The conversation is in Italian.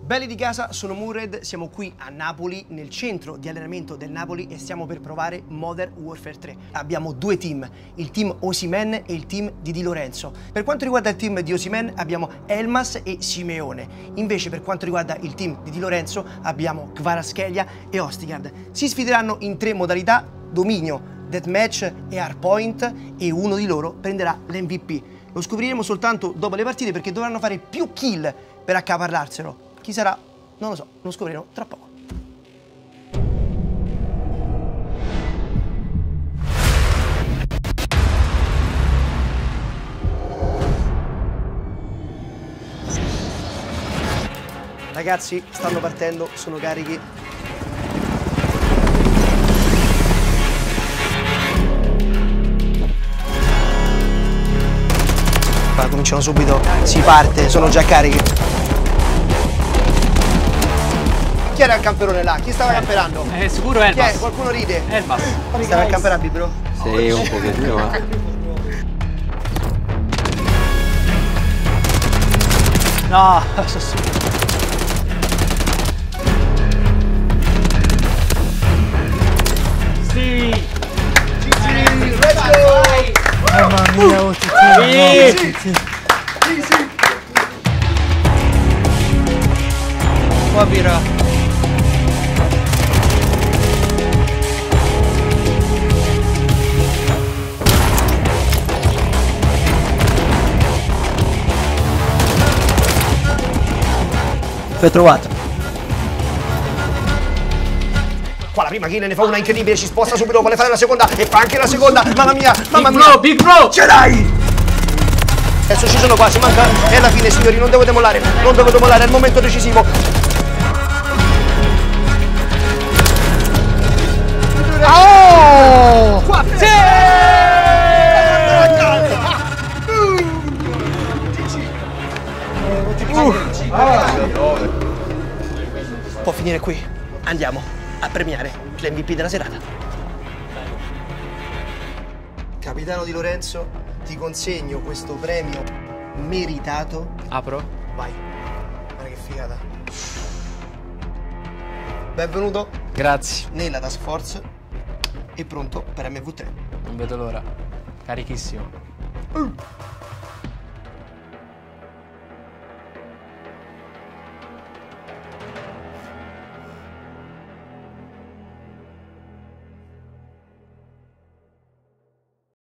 Belli di casa, sono Murred, siamo qui a Napoli, nel centro di allenamento del Napoli e stiamo per provare Modern Warfare 3. Abbiamo due team, il team Osimhen e il team di Di Lorenzo. Per quanto riguarda il team di Osimhen abbiamo Elmas e Simeone. Invece per quanto riguarda il team di Di Lorenzo abbiamo Kvaratskhelia e Ostigard. Si sfideranno in tre modalità: dominio, deathmatch e hardpoint, e uno di loro prenderà l'MVP. Lo scopriremo soltanto dopo le partite perché dovranno fare più kill per accaparrarselo. Chi sarà? Non lo so, lo scopriremo tra poco. Ragazzi, stanno partendo, sono carichi. Cominciano subito, si parte, sono già carichi. Chi era il camperone là? Chi stava camperando? Sicuro Elmas. Chi è? Qualcuno ride? Elmas. Stava a camperare, bro? Sì, un pochettino, ma... No, Sì. let's go! Mamma mia, oh, Sì. Qua vira. L'ho trovato. Qua la prima kill ne fa una incredibile, ci sposta subito, vuole fare la seconda e fa anche la seconda. Mamma mia, mamma mia. Big bro! Ce l'hai! Adesso ci sono quasi, manca. È la fine, signori, non dovete mollare. Non dovete mollare, è il momento decisivo. Oh! Può finire qui. Andiamo a premiare l'MVP della serata. Capitano Di Lorenzo, ti consegno questo premio meritato. Apro. Vai. Guarda che figata. Benvenuto Grazie. nella task force e pronto per MV3. Non vedo l'ora. Carichissimo.